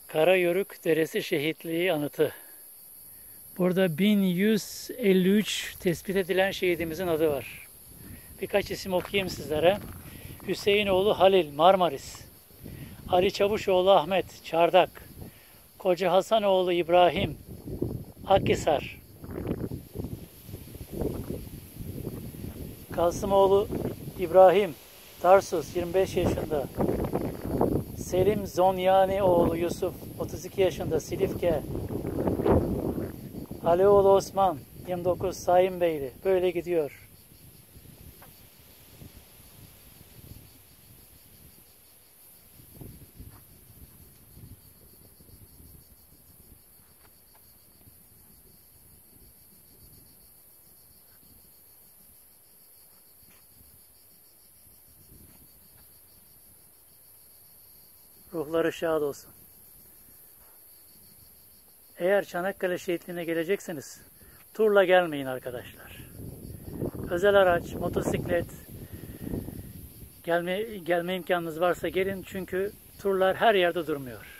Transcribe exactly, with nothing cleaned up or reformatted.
Karayörük Deresi Şehitliği Anıtı. Burada bin yüz elli üç tespit edilen şehidimizin adı var. Birkaç isim okuyayım sizlere. Hüseyinoğlu Halil, Marmaris. Ali Çavuşoğlu Ahmet, Çardak. Koca Hasanoğlu İbrahim, Akhisar. Kasımoğlu İbrahim, Tarsus, yirmi beş yaşında. Selim Zonyanioğlu Yusuf, otuz iki yaşında, Silifke. Alioğlu Osman, yirmi dokuz, Sayınbeyli. Böyle gidiyor. Ruhları şad olsun. Eğer Çanakkale Şehitliği'ne gelecekseniz turla gelmeyin arkadaşlar. Özel araç, motosiklet gelme, gelme imkanınız varsa gelin, çünkü turlar her yerde durmuyor.